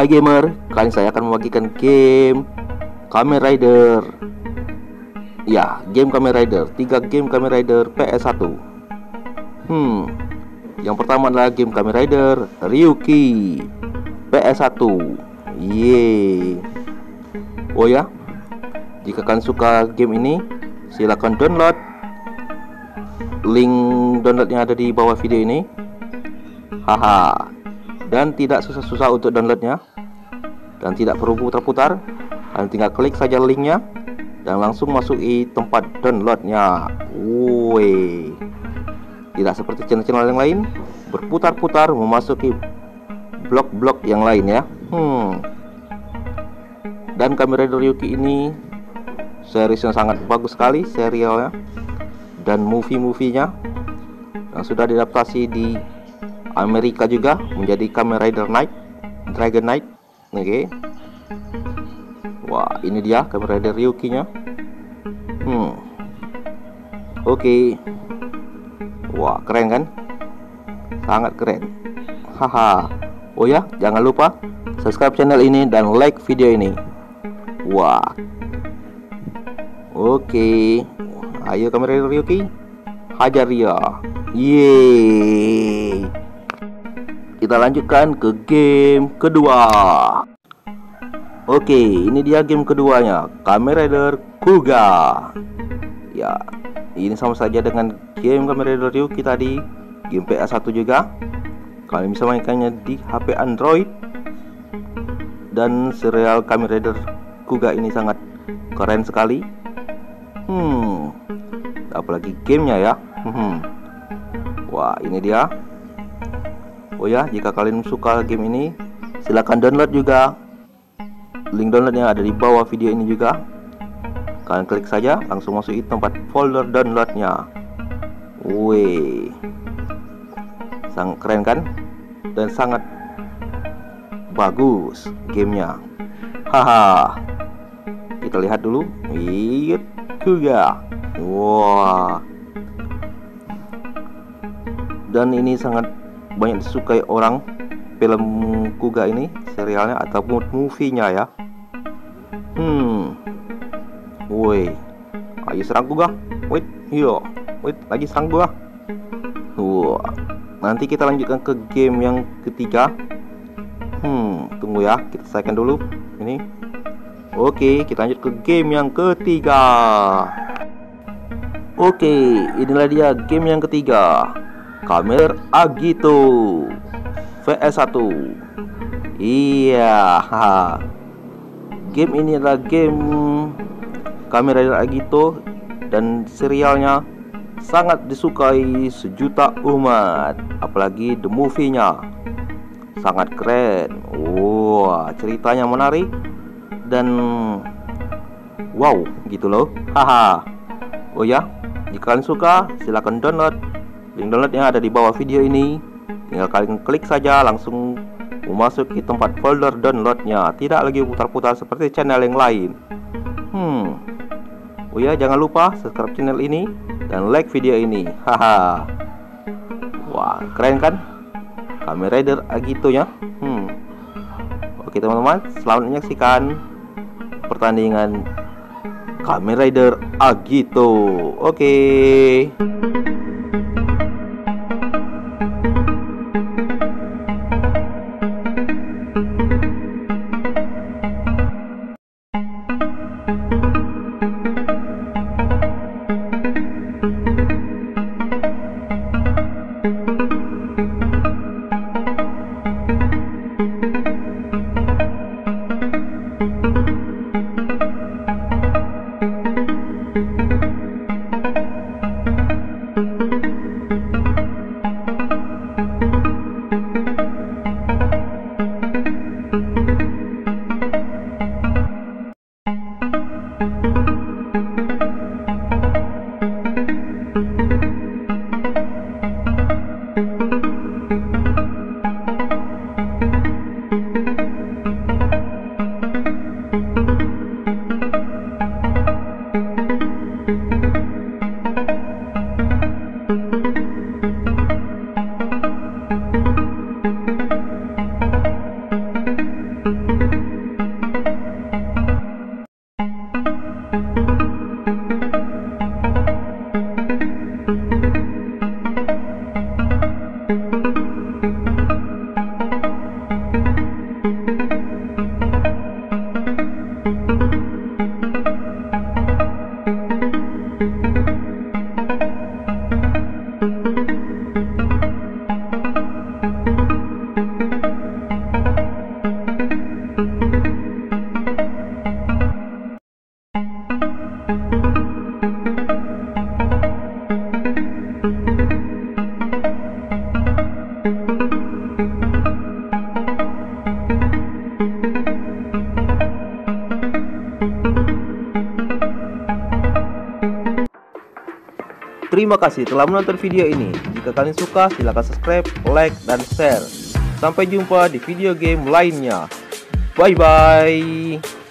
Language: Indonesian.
Hai gamer, kali ini saya akan membagikan game Kamen Rider. Ya, game Kamen Rider, 3 game Kamen Rider PS1. Yang pertama adalah game Kamen Rider Ryuki PS1. Yeay. Oh ya, jika kalian suka game ini, silakan download. Link downloadnya ada di bawah video ini. Haha. Dan tidak susah-susah untuk downloadnya, dan tidak perlu putar-putar. Kalian tinggal klik saja linknya dan langsung masuki tempat downloadnya. Woi, tidak seperti channel-channel yang lain berputar-putar memasuki blok-blok yang lain ya. Dan Kamen Rider Ryuki ini seriesnya sangat bagus sekali, serialnya dan movie-movie-nya yang sudah diadaptasi di Amerika juga menjadi Kamen Rider Dragon Knight. Oke. Wah, ini dia Kamen Rider Ryuki-nya. Oke. Wah, keren kan? Sangat keren. Haha. Oh ya, jangan lupa subscribe channel ini dan like video ini. Wah. Oke. Ayo Kamen Rider Ryuki, hajar dia. Yeay. Kita lanjutkan ke game kedua. Oke, ini dia game keduanya, Kamen Rider Kuga. Ya, ini sama saja dengan game Kamen Rider Ryuki tadi, game PS1 juga. Kalian bisa mainkannya di HP Android. Dan serial Kamen Rider Kuga ini sangat keren sekali. Apalagi gamenya ya. Wah, ini dia. Oh ya, jika kalian suka game ini, silahkan download juga. Link downloadnya ada di bawah video ini juga. Kalian klik saja, langsung masuki tempat folder downloadnya. Wih, sangat keren kan? Dan sangat bagus gamenya. Haha. Kita lihat dulu. Kuga. Wah. Dan ini sangat banyak disukai orang, film Kuga ini, serialnya ataupun movie-nya ya. Woi, ayo serang Kuga. Wait, yo, wait, lagi serang Kuga. Wah, nanti kita lanjutkan ke game yang ketiga. Tunggu ya, kita selesaikan dulu ini. Oke, kita lanjut ke game yang ketiga. Oke, inilah dia game yang ketiga, Kamen Agito VS1. Iya, game ini adalah game Kamen Rider Agito dan serialnya sangat disukai sejuta umat. Apalagi the movie-nya sangat keren. Wah, ceritanya menarik dan wow gitu loh. Haha. Oh ya, jika kalian suka silahkan download. Link downloadnya ada di bawah video ini. Tinggal kalian klik saja, langsung memasuki tempat folder downloadnya. Tidak lagi putar-putar seperti channel yang lain. Oh ya, jangan lupa subscribe channel ini dan like video ini. Haha. Wah, keren kan? Kamen Rider Agito-nya. Oke teman-teman, selamat menyaksikan pertandingan Kamen Rider Agito. Oke. Terima kasih telah menonton video ini. Jika kalian suka, silahkan subscribe, like, dan share. Sampai jumpa di video game lainnya. Bye-bye.